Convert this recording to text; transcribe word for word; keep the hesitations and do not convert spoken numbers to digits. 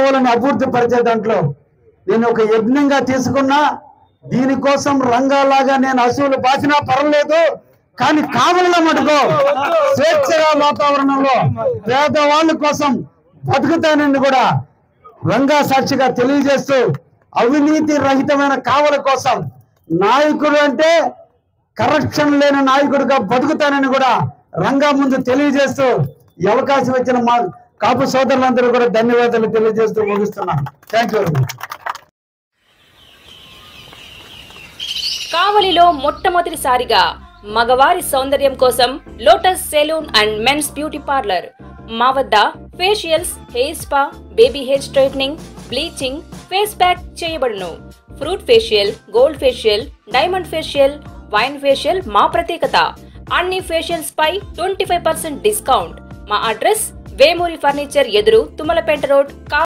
కావాలని అభివృద్ధి పరిచే దాంట్లో నేను ఒక యజ్ఞంగా తీసుకున్నా. దీనికోసం రంగాలాగా నేను అసూలు బాసినా పర్వాలేదు, కానీ కావలిలో మటుకు స్వేచ్ఛగా వాతావరణంలో పేదవాళ్ళ కోసం బతుకుతానని కూడా రంగా సాక్షిగా తెలియజేస్తూ, అవినీతి రహితమైన కావలి కోసం నాయకుడు అంటే కరప్షన్ లేని నాయకుడిగా బతుకుతానని కూడా రంగా ముందు తెలియజేస్తూ, ఈ అవకాశం ఇచ్చిన మా కాపు సోదరులందరూ కూడా ధన్యవాదాలు తెలియజేస్తూ ముగిస్తున్నాను. Thank you. కావలిలో మొట్టమొదటిసారిగా మగవారి సౌందర్యం కోసం Lotus salon and men's beauty parlour. మా వద్ద facials, hair spa, baby hair straightening, bleaching, face pack చేయబడును. Fruit facial, gold facial, diamond facial, wine facial మా ప్రత్యేకత. అన్ని ఫేషియల్స్ పై ట్వంటీ ఫైవ్ పర్సెంట్ డిస్కౌంట్. మా అడ్రస్ వేమూరి ఫర్నిచర్ ఎదురు, తుమ్మలపేట రోడ్.